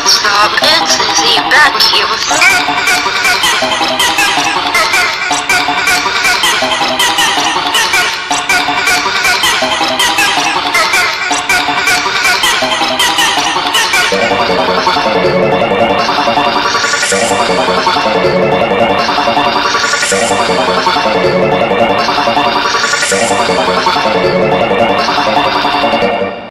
Stop, it's Lizzie back here with Thank you.